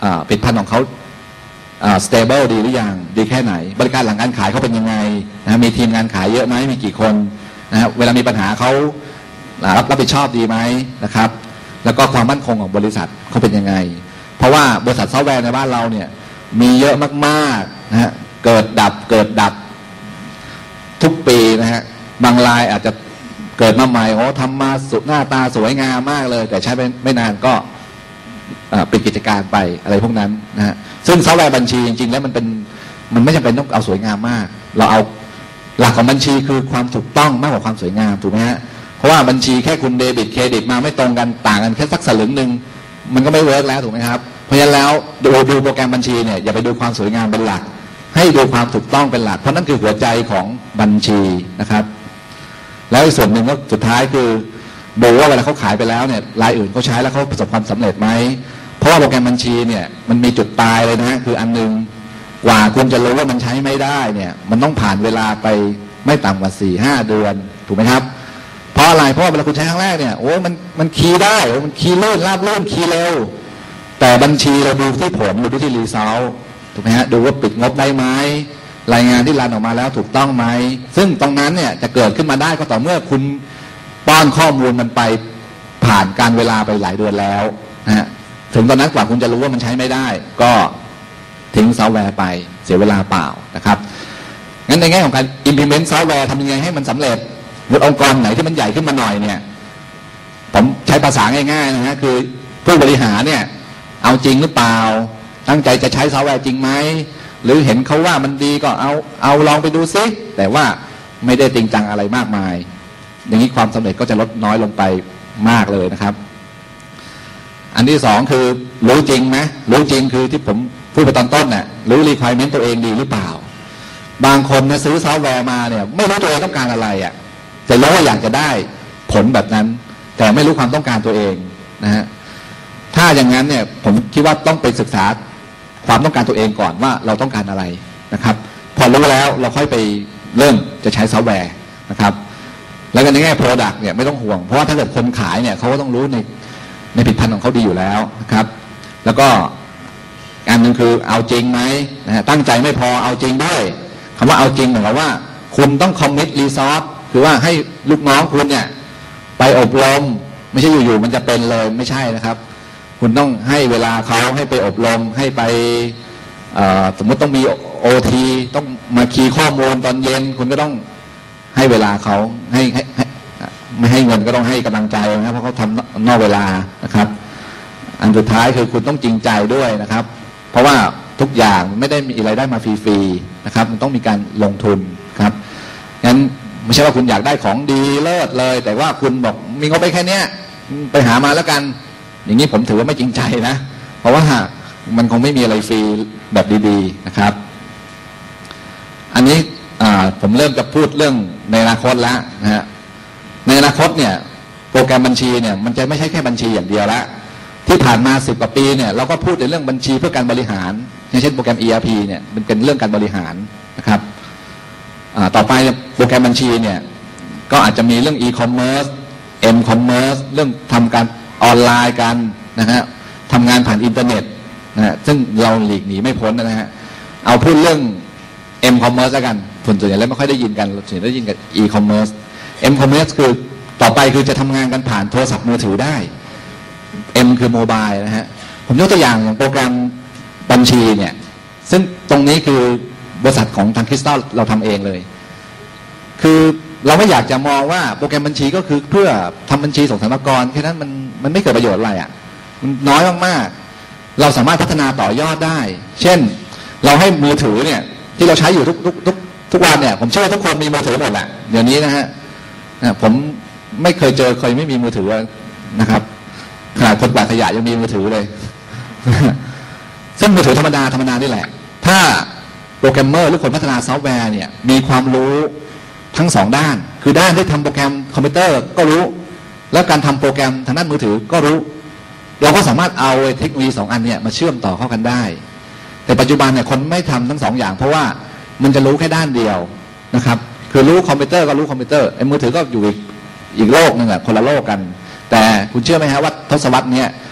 ผลิตภัณฑ์ของเขาstable ดีหรือยังดีแค่ไหนบริการหลังการขายเขาเป็นยังไงนะมีทีมงานขายเยอะไหมมีกี่คนนะเวลามีปัญหาเขารับผิดชอบดีไหมนะครับแล้วก็ความมั่นคงของบริษัทเขาเป็นยังไงเพราะว่าบริษัทซอฟต์แวร์ในบ้านเราเนี่ยมีเยอะมากๆนะฮะเกิดดับทุกปีนะฮะบางรายอาจจะเกิดมาใหม่ทำมาหน้าตาสวยงามมากเลยแต่ใช้ไม่นานก็ปิดกิจการไปอะไรพวกนั้นนะฮะซึ่งซอฟต์แวร์บัญชีจริงๆแล้วมันไม่จำเป็นต้องเอาสวยงามมากเราเอาหลักของบัญชีคือความถูกต้องมากกว่าความสวยงามถูกไหมฮะเพราะว่าบัญชีแค่คุณเดบิตเครดิตมาไม่ตรงกันต่างกันแค่สักสลึงหนึ่งมันก็ไม่เวิร์กแล้วถูกไหมครับเพราะฉะนั้นแล้วดูโปรแกรมบัญชีเนี่ยอย่าไปดูความสวยงามเป็นหลักให้ดูความถูกต้องเป็นหลักเพราะนั่นคือหัวใจของบัญชีนะครับแล้วอีกส่วนหนึ่งก็สุดท้ายคือดูว่าเวลาเขาขายไปแล้วเนี่ยรายอื่นเขาใช้แล้วเขาประสบความสำเร็จไหมเพราะว่าโปรแกรมบัญชีเนี่ยมันมีจุดตายเลยนะฮะคืออันนึงกว่าคุณจะรู้ว่ามันใช้ไม่ได้เนี่ยมันต้องผ่านเวลาไปไม่ต่ำกว่า 4-5 เดือนถูกไหมครับเพราะอะไรเพราะเวลาคุณใช้ครั้งแรกเนี่ยมันคีย์ได้มันคีย์ลื่นราบลื่นคีย์เร็วแต่บัญชีเราดูที่ผลดูที่รีซัลต์ถูกไหมฮะดูว่าปิดงบได้ไหมรายงานที่รันออกมาแล้วถูกต้องไหมซึ่งตรงนั้นเนี่ยจะเกิดขึ้นมาได้ก็ต่อเมื่อคุณป้อนข้อมูลมันไปผ่านการเวลาไปหลายเดือนแล้วนะฮะถึงตอนนั้นกว่าคุณจะรู้ว่ามันใช้ไม่ได้ก็ทิ้งซอฟต์แวร์ไปเสียเวลาเปล่านะครับงั้นในแง่ของการ implement ซอฟต์แวร์ทำยังไงให้มันสำเร็จองค์กรไหนที่มันใหญ่ขึ้นมาหน่อยเนี่ยผมใช้ภาษาง่ายๆนะฮะคือผู้บริหารเนี่ยเอาจริงหรือเปล่าตั้งใจจะใช้ซอฟต์แวร์จริงไหมหรือเห็นเขาว่ามันดีก็เอาลองไปดูซิแต่ว่าไม่ได้จริงจังอะไรมากมายอย่างนี้ความสำเร็จก็จะลดน้อยลงไปมากเลยนะครับอันที่สองคือรู้จริงไหมรู้จริงคือที่ผมพูดไปตอนต้นเนี่ยรู้ requirement ตัวเองดีหรือเปล่าบางคนนะซื้อซอฟต์แวร์มาเนี่ยไม่รู้ตัวเองต้องการอะไรอ่ะแต่รู้ว่าอยากจะได้ผลแบบนั้นแต่ไม่รู้ความต้องการตัวเองนะฮะถ้าอย่างนั้นเนี่ยผมคิดว่าต้องไปศึกษาความต้องการตัวเองก่อนว่าเราต้องการอะไรนะครับพอรู้แล้วเราค่อยไปเริ่มจะใช้ซอฟต์แวร์นะครับแล้วก็ในแง่ product เนี่ยไม่ต้องห่วงเพราะว่าถ้าเกิดคนขายเนี่ยเขาก็ต้องรู้ในผลิตภัณฑ์ของเขาดีอยู่แล้วนะครับแล้วก็อันนึงคือเอาจริงไหมนะฮะตั้งใจไม่พอเอาจริงด้วยคำว่าเอาจริงหมายความว่าคุณต้อง commit resource คือว่าให้ลูกน้องคุณเนี่ยไปอบรมไม่ใช่อยู่ๆมันจะเป็นเลยไม่ใช่นะครับคุณต้องให้เวลาเขาให้ไปอบรมให้ไปสมมติต้องมี OT ต้องมาคีย์ข้อมูลตอนเย็นคุณก็ต้องให้เวลาเขาให้ไม่ให้เงินก็ต้องให้กำลังใจนะครับเพราะเขาทำนอกเวลานะครับอันสุดท้ายคือคุณต้องจริงใจด้วยนะครับเพราะว่าทุกอย่างไม่ได้มีอะไรได้มาฟรีๆนะครับมันต้องมีการลงทุนครับงั้นไม่ใช่ว่าคุณอยากได้ของดีเลิศเลยแต่ว่าคุณบอกมีงบไปแค่นี้ไปหามาแล้วกันอย่างนี้ผมถือว่าไม่จริงใจนะเพราะว่ามันคงไม่มีอะไรฟรีแบบดีๆนะครับอันนี้ผมเริ่มจะพูดเรื่องในอนาคตแล้วนะฮะในอนาคตเนี่ยโปรแกรมบัญชีเนี่ยมันจะไม่ใช่แค่บัญชีอย่างเดียวแล้วที่ผ่านมา10 กว่าปีเนี่ยเราก็พูดในเรื่องบัญชีเพื่อการบริหารอย่างเช่นโปรแกรม ERP เนี่ยมันเป็นเรื่องการบริหารนะครับต่อไปโปรแกรมบัญชีเนี่ยก็อาจจะมีเรื่อง e-commerce m-commerce เรื่องทำการออนไลน์กันนะฮะทำงานผ่านอินเทอร์เน็ตนะฮะซึ่งเราหลีกหนีไม่พ้นนะฮะเอาพูดเรื่อง m-commerce แล้วกันส่วนใหญ่แล้วไม่ค่อยได้ยินกันส่วนใหญ่ได้ยินกับ e-commerce m-commerce คือต่อไปคือจะทำงานกันผ่านโทรศัพท์มือถือได้ M คือโมบายนะฮะผมยกตัวอย่างโปรแกรมบัญชีเนี่ยซึ่งตรงนี้คือบริษัทของทางคริสตัลเราทำเองเลยคือเราไม่อยากจะมองว่าโปรแกรมบัญชีก็คือเพื่อทำบัญชีส่งสรรพากรแค่นั้นมันไม่เกิดประโยชน์อะไรอ่ะมันน้อยมากๆเราสามารถพัฒนาต่อยอดได้เช่นเราให้มือถือเนี่ยที่เราใช้อยู่ทุกวันเนี่ยผมเชื่อว่าทุกคนมีมือถือหมดแหละเดี๋ยวนี้นะฮะผมไม่เคยเจอใครไม่มีมือถือนะครับขนาดคนกวาดขยะยังมีมือถือเลยซึ่งมือถือธรรมดานี่แหละถ้าโปรแกรมเมอร์หรือคนพัฒนาซอฟต์แวร์เนี่ยมีความรู้ทั้งสองด้านคือด้านที่ทำโปรแกรมคอมพิวเตอร์ก็รู้แล้วการทำโปรแกรมทางด้านมือถือก็รู้เราก็สามารถเอาเทคโนโลยี2 อันเนี่ยมาเชื่อมต่อเข้ากันได้แต่ปัจจุบันเนี่ยคนไม่ทำทั้ง2 อย่างเพราะว่ามันจะรู้แค่ด้านเดียวนะครับคือรู้คอมพิวเตอร์ก็รู้คอมพิวเตอร์ไอ้มือถือก็อยู่อีกโลกนึงอ่ะคนละโลกกันแต่คุณเชื่อไหมฮะว่าทศวรรษนี้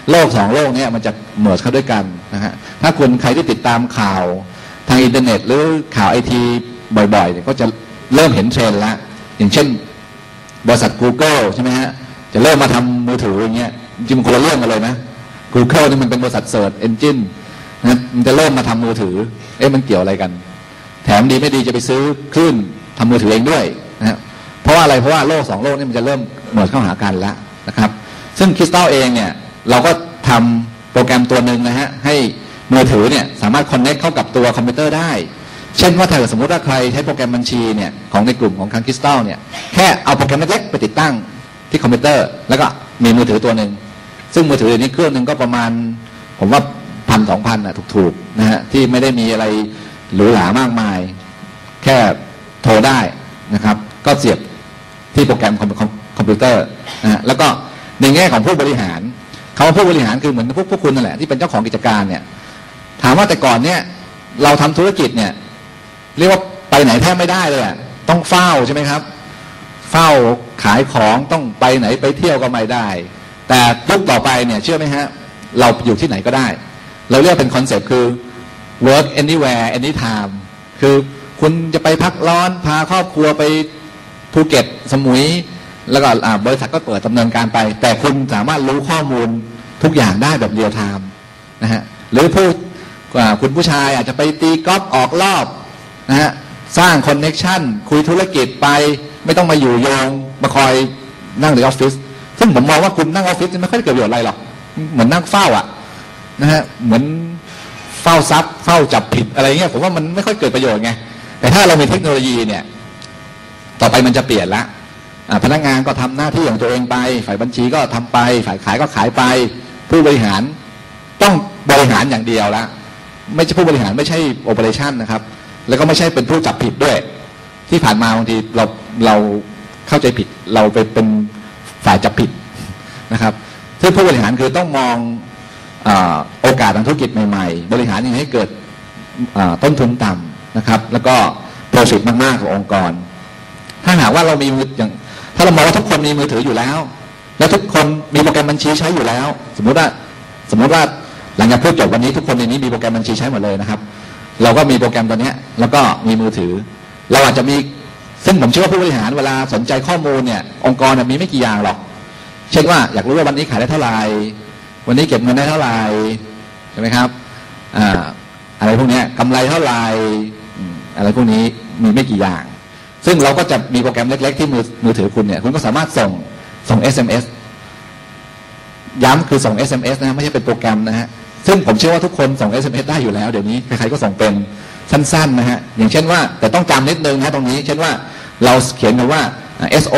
โลก2โลกนี้มันจะเมิร์จเข้าด้วยกันนะฮะถ้าคุณใครที่ติดตามข่าวทางอินเทอร์เน็ตหรือข่าวไอทีบ่อยๆก็จะเริ่มเห็นเทรนด์แล้วอย่างเช่นบริษัท Google ใช่ไหมฮะจะเริ่มมาทำมือถืออย่างเงี้ยจริงๆมันคนละเรื่องกันเลยนะ Google นี่มันเป็นบริษัทเสิร์ชเอนจินนะมันจะเริ่มมาทำมือถือมันเกี่ยวอะไรกันแถมดีไม่ดีจะไปซื้อคลื่นทำมือถือเองด้วยนะฮะเพราะว่าอะไรเพราะว่าโลก2โลกนี่มันจะเริ่มเหมือนเข้าหากันแล้วนะครับซึ่งคริสตัลเองเนี่ยเราก็ทำโปรแกรมตัวหนึ่งนะฮะให้มือถือเนี่ยสามารถคอนเนคเข้ากับตัวคอมพิวเตอร์ได้เช่นว่าถ้าสมมติว่าใครใช้โปรแกรมบัญชีเนี่ยของในกลุ่มของทางคริสตัลเนี่ยแค่เอาโปรแกรมเล็กๆไปติดตั้งที่คอมพิวเตอร์แล้วก็มีมือถือตัวหนึ่งซึ่งมือถือนี้เครื่องหนึ่งก็ประมาณผมว่า1,000-2,000น่ะถูกๆนะฮะที่ไม่ได้มีอะไรหรูหรามากมายแค่โทรได้นะครับก็เสียบที่โปรแกรมคอมพิวเตอร์นะฮะแล้วก็ในแง่ของผู้บริหารเขาผู้บริหารคือเหมือนพวกคุณนั่นแหละที่เป็นเจ้าของกิจการเนี่ยถามว่าแต่ก่อนเนี่ยเราทำธุรกิจเนี่ยเรียกว่าไปไหนแทบไม่ได้เลยต้องเฝ้าใช่ไหมครับเฝ้าขายของต้องไปไหนไปเที่ยวก็ไม่ได้แต่ยุคต่อไปเนี่ยเชื่อไหมฮะเราอยู่ที่ไหนก็ได้เราเรียกเป็นคอนเซ็ปต์คือ work anywhere anytime คือคุณจะไปพักร้อนพาครอบครัวไปภูเก็ตสมุยแล้วก็บริษัทก็เปิดดำเนินการไปแต่คุณสามารถรู้ข้อมูลทุกอย่างได้แบบเรียลไทม์นะฮะหรือคุณผู้ชายอาจจะไปตีกอล์ฟออกรอบนะฮะสร้างคอนเน็กชันคุยธุรกิจไปไม่ต้องมาอยู่โยงมาคอยนั่งในออฟฟิศซึ่งผมมองว่าคุณนั่งออฟฟิศไม่ค่อยเกิดประโยชน์อะไรหรอกเหมือนนั่งเฝ้านะฮะเหมือนเฝ้าทรัพย์เฝ้าจับผิดอะไรเงี้ยผมว่ามันไม่ค่อยเกิดประโยชน์ไงแต่ถ้าเรามีเทคโนโลยีเนี่ยต่อไปมันจะเปลี่ยนละพนักงานก็ทำหน้าที่ของตัวเองไปฝ่ายบัญชีก็ทำไปฝ่ายขายก็ขายไปผู้บริหารต้องบริหารอย่างเดียวละไม่ใช่ผู้บริหารไม่ใช่โอเปอเรชั่นนะครับแล้วก็ไม่ใช่เป็นผู้จับผิดด้วยที่ผ่านมาบางทีเราเข้าใจผิดเราไปเป็นฝ่ายจับผิดนะครับซึ่งผู้บริหารคือต้องมองโอกาสทางธุรกิจใหม่ๆบริหารยังไงให้เกิดต้นทุนต่ำนะครับแล้วก็โปรฟิตมากๆขององค์กรถ้าหากว่าเรามีอย่างถ้าเรามองว่าทุกคนมีมือถืออยู่แล้วแล้วทุกคนมีโปรแกรมบัญชีใช้อยู่แล้วสมมติว่าหลังจากพูดจบวันนี้ทุกคนในนี้มีโปรแกรมบัญชีใช้หมดเลยนะครับเราก็มีโปรแกรมตัวนี้แล้วก็มีมือถือเราอาจจะมีซึ่งผมเชื่อว่าผู้บริหารเวลาสนใจข้อมูลเนี่ยองค์กรมีไม่กี่อย่างหรอกเช่นว่าอยากรู้ว่าวันนี้ขายได้เท่าไหร่วันนี้เก็บเงินได้เท่าไหร่ใช่ไหมครับอะไรพวกนี้กำไรเท่าไหร่อะไรพวกนี้มีไม่กี่อย่างซึ่งเราก็จะมีโปรแกรมเล็กๆที่มือถือคุณเนี่ยคุณก็สามารถส่ง SMS ย้ำคือส่ง SMS นะไม่ใช่เป็นโปรแกรมนะฮะซึ่งผมเชื่อว่าทุกคนส่ง SMS ได้อยู่แล้วเดี๋ยวนี้ใครๆก็ส่งเป็นสั้นๆนะฮะอย่างเช่นว่าแต่ต้องจำนิดนึงนะตรงนี้เช่นว่าเราเขียนคำว่า SO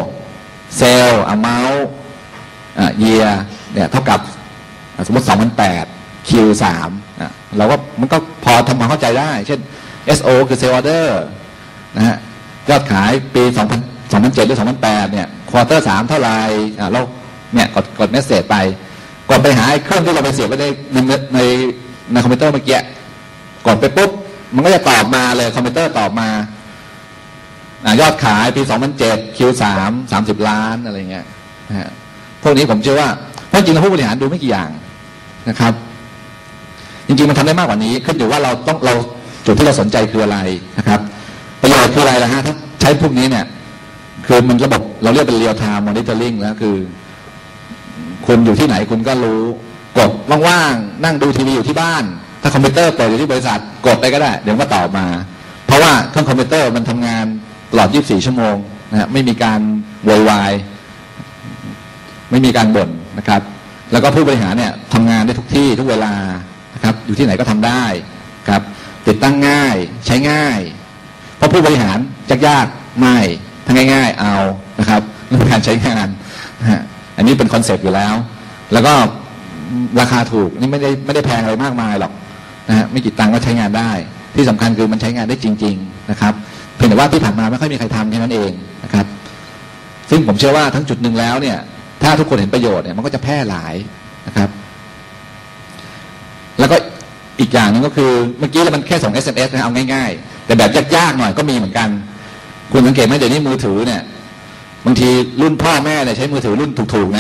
Sell Amount Year เนี่ยเท่ากับสมมติ 2008 Q3 เราก็มันก็พอทำความเข้าใจได้เช่น SO คือ Sale Order นะฮะยอดขายปี 2007 หรือ 2008 เนี่ยควอเตอร์ 3 เท่าไหร่เราเนี่ยกดเมสเสจไปกดไปหาเครื่องที่เราไปเสียบไว้ในคอมพิวเตอร์เมื่อกี้กดไปปุ๊บมันก็จะตอบมาเลยคอมพิวเตอร์ตอบมายอดขายปี 2007 Q3 30 ล้านอะไรเงี้ยนะฮะพวกนี้ผมเชื่อว่าเพราะจริงๆแล้วผู้บริหารดูไม่กี่อย่างนะครับจริงๆมันทำได้มากกว่านี้ขึ้นอยู่ว่าเราจุดที่เราสนใจคืออะไรนะครับประโยชน์คืออะไรล่ะฮะถ้าใช้พวกนี้เนี่ยคือมันระบบเราเรียกเป็น real time monitoring แล้วคือคุณอยู่ที่ไหนคุณก็รู้กดว่างๆนั่งดูทีวีอยู่ที่บ้านถ้าคอมพิวเตอร์เปิดอยู่ที่บริษัทกดไปก็ได้เดี๋ยวก็ตอบมาเพราะว่าเครื่องคอมพิวเตอร์มันทำงานตลอด24 ชั่วโมงนะฮะไม่มีการโวยวายไม่มีการบ่นนะครับแล้วก็ผู้บริหารเนี่ยทำงานได้ทุกที่ทุกเวลานะครับอยู่ที่ไหนก็ทำได้ครับติดตั้งง่ายใช้ง่ายเพราะผู้บริหารยากไม่ทำง่ายๆเอานะครับเรื่องการใช้งานนะฮะอันนี้เป็นคอนเซ็ปต์อยู่แล้วแล้วก็ราคาถูกนี่ไม่ได้แพงอะไรมากมายหรอกนะฮะไม่กี่ตังค์ก็ใช้งานได้ที่สำคัญคือมันใช้งานได้จริงๆนะครับเพียงแต่ว่าที่ผ่านมาไม่ค่อยมีใครทำแค่นั้นเองนะครับซึ่งผมเชื่อว่าทั้งจุดหนึ่งแล้วเนี่ยถ้าทุกคนเห็นประโยชน์เนี่ยมันก็จะแพร่หลายนะครับแล้วก็อีกอย่างนึงก็คือเมื่อกี้มันแค่ส่ง SMS นะเอาง่ายๆแต่แบบยากๆหน่อยก็มีเหมือนกันคุณสังเกตไหมเดี๋ยวนี้มือถือเนี่ยบางทีรุ่นพ่อแม่เนี่ยใช้มือถือรุ่นถูกๆนะ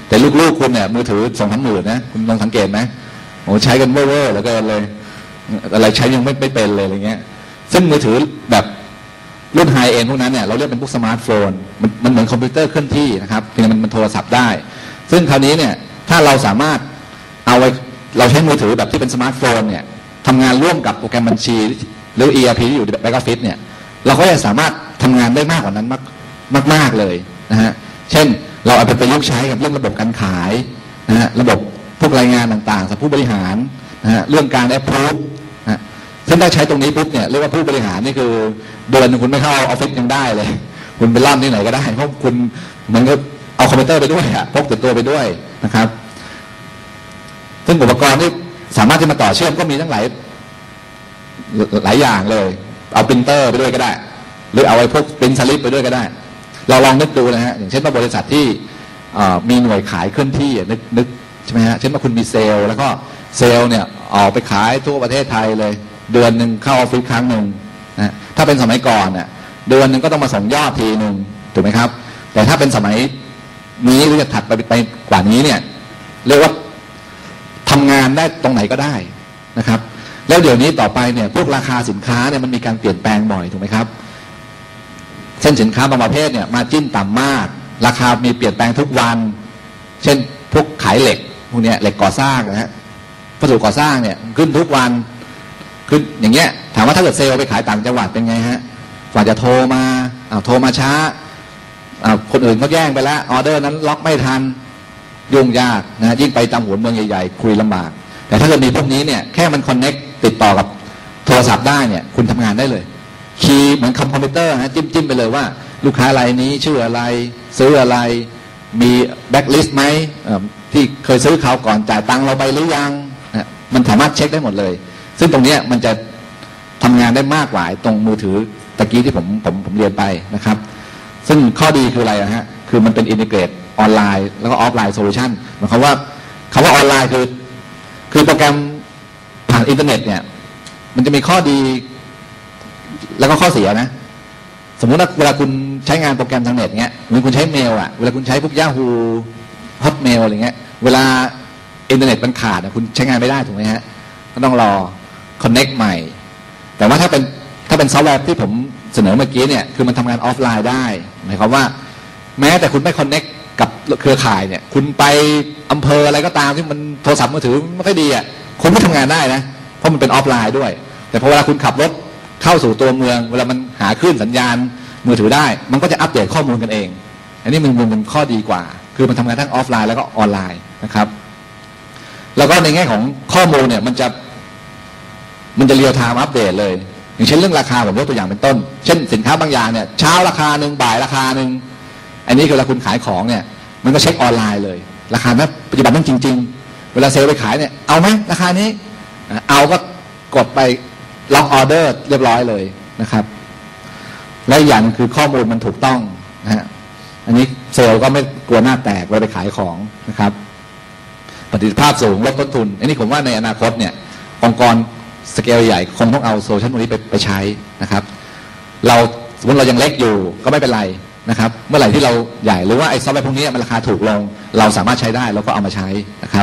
แต่ลูกๆคุณเนี่ยมือถือ2-3 หมื่นนะคุณลองสังเกตไหมโอ้ใช้กันเว่อร์แล้วก็เลยอะไรใช้ยังไม่เป็นเลยอะไรเงี้ยซึ่งมือถือแบบรุ่นไฮเอ็นพวกนั้นเนี่ยเราเรียกเป็นพวกสมาร์ทโฟนมันเหมือนคอมพิวเตอร์เคลื่อนที่นะครับเพียงแต่มันโทรศัพท์ได้ซึ่งคราวนี้เนี่ยถ้าเราสามารถเอาไว้เราใช้มือถือแบบที่เป็นสมาร์ทโฟนเนี่ยทำงานร่วมกับโปรแกรมบัญชีหรือ ERP ที่อยู่ในแบ็กออฟฟิศเนี่ยเราก็จะสามารถทำงานได้มากกว่านั้นมากเลยนะฮะเช่นเราเอาไปประยุกต์ใช้กับเรื่องระบบการขายนะฮะระบบพวกรายงานต่างๆสำหรับผู้บริหารนะฮะเรื่องการแอปพรูฟนะซึ่งถ้าใช้ตรงนี้ปุ๊บเนี่ยเรียกว่าผู้บริหารนี่คือเดือนคุณไม่เข้าออฟฟิศยังได้เลยคุณไปล่อนที่ไหนก็ได้เพราะคุณมันก็เอาคอมพิวเตอร์ไปด้วยอะพกติดตัวไปด้วยนะครับซึ่งอุปกรณ์ที่สามารถที่มาต่อเชื่อมก็มีทั้งหลายอย่างเลยเอาปรินเตอร์ไปด้วยก็ได้หรือเอาไอ้พวกปรินท์สลิปไปด้วยก็ได้เราลองนึกดูนะฮะอย่างเช่นว่าบริษัทที่มีหน่วยขายเคลื่อนที่นึกใช่ไหมฮะเช่นว่าคุณมีเซลล์แล้วก็เซลล์เนี่ยออกไปขายทั่วประเทศไทยเลยเดือนหนึ่งเข้าออฟฟิศครั้งหนึ่งนะถ้าเป็นสมัยก่อนเนี่ยเดือนหนึ่งก็ต้องมาส่งยอดทีหนึ่งถูกไหมครับแต่ถ้าเป็นสมัยนี้หรือจะถัดไปกว่านี้เนี่ยเรียกว่าทำงานได้ตรงไหนก็ได้นะครับแล้วเดี๋ยวนี้ต่อไปเนี่ยพวกราคาสินค้าเนี่ยมันมีการเปลี่ยนแปลงบ่อยถูกไหมครับเช่นสินค้าบางประเภทเนี่ยมาจิ้นต่ำมากราคามีเปลี่ยนแปลงทุกวันเช่นพวกขายเหล็กพวกเนี้ยเหล็กก่อสร้างนะฮะวัสดุก่อสร้างเนี่ยขึ้นทุกวันขึ้นอย่างเงี้ยถามว่าถ้าเกิดเซลล์ไปขายต่างจังหวัดเป็นไงฮะกว่าจะโทรมาโทรมาช้าคนอื่นเขาแย่งไปแล้วออเดอร์นั้นล็อกไม่ทันยุ่งยากนะยิ่งไปตามหัวเมืองใหญ่ๆคุยลำบากแต่ถ้าเกิดมีพวกนี้เนี่ยแค่มันคอนเน็กติดต่อกับโทรศัพท์ได้เนี่ยคุณทำงานได้เลยคีย์เหมือนคอมพิวเตอร์นะจิ้มไปเลยว่าลูกค้ารายนี้ชื่ออะไรซื้ออะไรมีแบ็คลิสต์ไหมที่เคยซื้อเขาก่อนจ่ายตังค์เราไปหรือยังมันสามารถเช็คได้หมดเลยซึ่งตรงนี้มันจะทำงานได้มากกว่าตรงมือถือตะกี้ที่ผมเรียนไปนะครับซึ่งข้อดีคืออะไรฮะคือมันเป็นอินทิเกรตออนไลน์แล้วก็ออฟไลน์โซลูชันหมายความว่าคำว่าออนไลน์คือโปรแกรมผ่านอินเทอร์เน็ตเนี่ยมันจะมีข้อดีแล้วก็ข้อเสียนะสมมุติว่าเวลาคุณใช้งานโปรแกรมทางเน็ตเงี้ยเหมือนคุณใช้เมลอะเวลาคุณใช้พวก Yahoo Hotmail อะไรเงี้ยเวลาอินเทอร์เน็ตมันขาดคุณใช้งานไม่ได้ถูกไหมฮะก็ต้องรอ connect ใหม่แต่ว่าถ้าเป็นซอฟต์แวร์ที่ผมเสนอเมื่อกี้เนี่ยคือมันทำงานออฟไลน์ได้หมายความว่าแม้แต่คุณไม่ connect กับเครือข่ายเนี่ยคุณไปอำเภออะไรก็ตามที่มันโทรศัพท์มือถือไม่ค่อยดีอ่ะคุณไม่ทำงานได้นะเพราะมันเป็นออฟไลน์ด้วยแต่พอเวลาคุณขับรถเข้าสู่ตัวเมืองเวลามันหาคลื่นสัญญาณมือถือได้มันก็จะอัปเดตข้อมูลกันเองอันนี้มันข้อดีกว่าคือมันทำงานทั้งออฟไลน์แล้วก็ออนไลน์นะครับแล้วก็ในแง่ของข้อมูลเนี่ยมันจะเรียลไทม์อัปเดตเลยอย่างเช่นเรื่องราคาผมยกตัวอย่างเป็นต้นเช่นสินค้าบางอย่างเนี่ยเช้าราคาหนึ่งบ่ายราคาหนึ่งอันนี้คือเวลาคุณขายของเนี่ยมันก็เช็คออนไลน์เลยราคานั้นปัจจุบันต้องจริงๆเวลาเซลล์ไปขายเนี่ยเอาไหมราคานี้เอาก็กดไปล็อกออเดอร์เรียบร้อยเลยนะครับและอย่างคือข้อมูลมันถูกต้องนะฮะอันนี้เซลล์ก็ไม่กลัวหน้าแตกเวลาไปขายของนะครับประสิทธิภาพสูงลดต้นทุนอันนี้ผมว่าในอนาคตเนี่ยองค์กรสเกลใหญ่คงต้องเอาโซลูชันพวกนี้ไปใช้นะครับเราสมมติเรายังเล็กอยู่ก็ไม่เป็นไรนะครับเมื่อไหร่ที่เราใหญ่หรือว่าไอ้ซอฟต์แวร์พวกนี้มันราคาถูกลงเราสามารถใช้ได้เราก็เอามาใช้นะครับ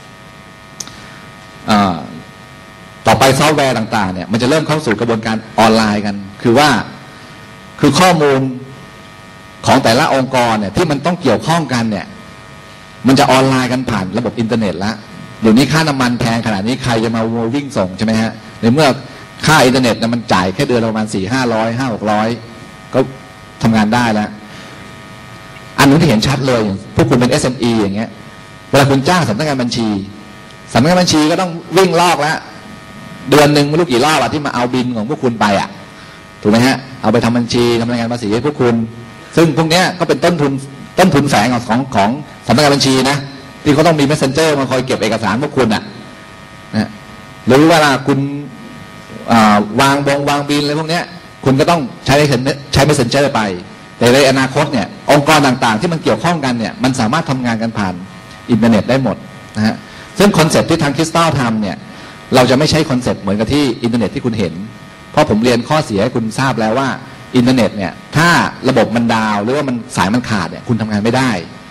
ต่อไปซอฟต์แวร์ต่างๆเนี่ยมันจะเริ่มเข้าสู่กระบวนการออนไลน์กันคือข้อมูลของแต่ละองค์กรเนี่ยที่มันต้องเกี่ยวข้องกันเนี่ยมันจะออนไลน์กันผ่านระบบอินเทอร์เน็ตแล้วเดี๋ยวนี้ค่าน้ำมันแพงขนาดนี้ใครจะมาวิ่งส่งใช่ไหมฮะในเมื่อค่าอินเทอร์เน็ตเนี่ยมันจ่ายแค่เดือนละประมาณ400-500 500-600ก็ทำงานได้แล้วอันนึงที่เห็นชัดเลยพวกคุณเป็น SME อย่างเงี้ยเวลาคุณจ้างสำนักงานบัญชีก็ต้องวิ่งลอกแล้วเดือนหนึ่งไม่รู้กี่รอบที่มาเอาบินของพวกคุณไปถูกไหมฮะเอาไปทำบัญชีทำรายงานภาษีให้พวกคุณซึ่งพวกเนี้ยก็เป็นต้นทุนแฝงของสำนักงานบัญชีนะที่เขาต้องมี messenger มาคอยเก็บเอกสารพวกคุณนะหรือเวลาคุณวางบินอะไรพวกเนี้ยคุณก็ต้องใช้ messenger ไปแต่ในอนาคตเนี่ยองค์กรต่างๆที่มันเกี่ยวข้องกันเนี่ยมันสามารถทำงานกันผ่านอินเทอร์เน็ตได้หมดนะฮะซึ่งคอนเซ็ปต์ที่ทางคริสตัลทำเนี่ยเราจะไม่ใช้คอนเซ็ปต์เหมือนกับที่อินเทอร์เน็ตที่คุณเห็นเพราะผมเรียนข้อเสียให้คุณทราบแล้วว่าอินเทอร์เน็ตเนี่ยถ้าระบบมันดาวหรือว่ามันสายมันขาดเนี่ยคุณทำงานไม่ได้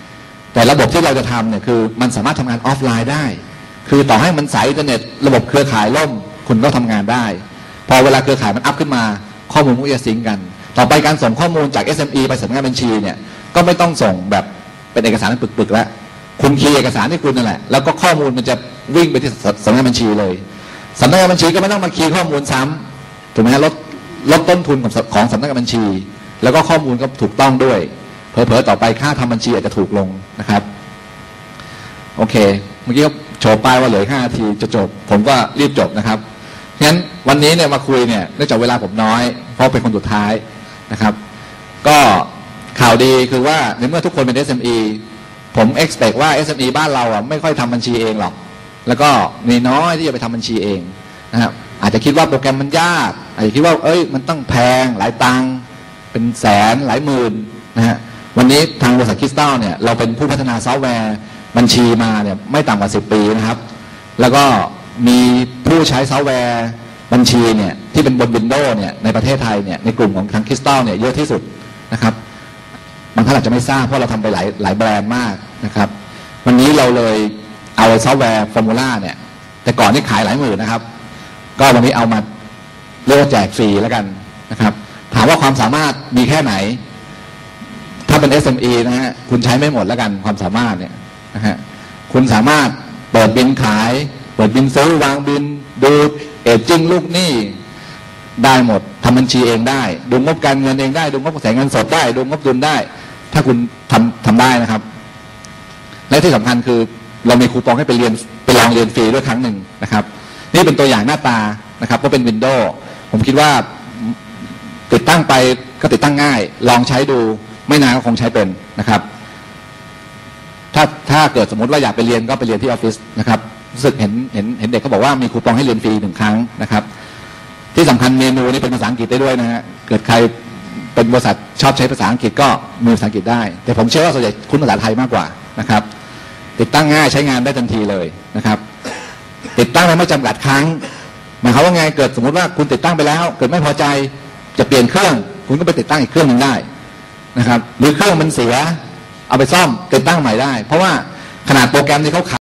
แต่ระบบที่เราจะทำเนี่ยคือมันสามารถทำงานออฟไลน์ได้คือต่อให้มันสายอินเทอร์เน็ตระบบเครือข่ายล่มคุณก็ทำงานได้พอเวลาเครือข่ายมันอัพขึ้นมาข้อมูลมันก็จะซิงก์กันต่อไปการส่งข้อมูลจาก SME ไปสำนักงานบัญชีเนี่ยก็ไม่ต้องส่งแบบเป็นเอกสารปึกๆแล้วคุณคีย์เอกสารที่คุณนั่นแหละแล้วก็ข้อมูลมันจะวิ่งไปที่สำนักงานบัญชีเลยสำนักงานบัญชีก็ไม่ต้องมาคีย์ข้อมูลซ้ำถูกไหมฮะลดต้นทุนของสำนักงานบัญชีแล้วก็ข้อมูลก็ถูกต้องด้วยเผลอๆต่อไปค่าทำบัญชีอาจจะถูกลงนะครับโอเคเมื่อกี้ก็โชว์ป้ายว่าเหลือ5 นาทีจะจบผมก็รีบจบนะครับงั้นวันนี้เนี่ยมาคุยเนี่ยเนื่องจากเวลาผมน้อยเพราะเป็นคนสุดท้ายนะครับก็ข่าวดีคือว่าในเมื่อทุกคนเป็น SME ผม expect ว่า SME บ้านเราอ่ะไม่ค่อยทำบัญชีเองหรอกแล้วก็มีน้อยที่จะไปทำบัญชีเองนะครับอาจจะคิดว่าโปรแกรมมันยากอาจจะคิดว่ามันต้องแพงหลายตังค์เป็นแสนหลายหมื่นนะฮะวันนี้ทางบริษัทคริสตัลเนี่ยเราเป็นผู้พัฒนาซอฟต์แวร์บัญชีมาเนี่ยไม่ต่ำกว่า10 ปีนะครับแล้วก็มีผู้ใช้ซอฟต์แวร์บัญชีเนี่ยที่เป็นบน Windows เนี่ยในประเทศไทยเนี่ยในกลุ่มของทางคริสตัลเนี่ยเยอะที่สุดนะครับบางท่านอาจจะไม่ทราบเพราะเราทำไปหลายแบรนด์มากนะครับวันนี้เราเลยเอาซอฟต์แวร์ฟอร์มูล่าเนี่ยแต่ก่อนนี่ขายหลายหมื่นนะครับก็วันนี้เอามาเรียกว่าแจกฟรีแล้วกันนะครับถามว่าความสามารถมีแค่ไหนถ้าเป็น SME นะฮะคุณใช้ไม่หมดแล้วกันความสามารถเนี่ยนะฮะคุณสามารถเปิดบินขายเปิดบินซื้อวางบินดูเอจจิ้งลูกหนี้ได้หมดทำบัญชีเองได้ดูงบการเงินเองได้ดูงบกระแสเงินสดได้ดูงบดุลได้ถ้าคุณทำได้นะครับและที่สำคัญคือเรามีคูปองให้ไปลองเรียนฟรีด้วยครั้งหนึ่งนะครับนี่เป็นตัวอย่างหน้าตานะครับก็เป็น Windows ผมคิดว่าติดตั้งไปก็ติดตั้งง่ายลองใช้ดูไม่นานก็คงใช้เป็นนะครับถ้าเกิดสมมติว่าอยากไปเรียนก็ไปเรียนที่ออฟฟิศนะครับรู้สึกเห็นเด็กเขาบอกว่ามีคูปองให้เรียนฟรี1 ครั้งนะครับที่สำคัญเมนูนี่เป็นภาษาอังกฤษได้ด้วยนะฮะเกิดใครเป็นบริษัทชอบใช้ภาษาอังกฤษก็มีภาษาอังกฤษได้แต่ผมเชื่อว่าส่วนใหญ่คุ้นภาษาไทยมากกว่านะครับติดตั้งง่ายใช้งานได้ทันทีเลยนะครับติดตั้งไม่จำกัดครั้งหมายความว่าไงเกิดสมมติว่าคุณติดตั้งไปแล้วเกิดไม่พอใจจะเปลี่ยนเครื่องคุณก็ไปติดตั้งอีกเครื่องหนึ่งได้นะครับหรือเครื่องมันเสียเอาไปซ่อมติดตั้งใหม่ได้เพราะว่าขนาดโปรแกรมที่เขา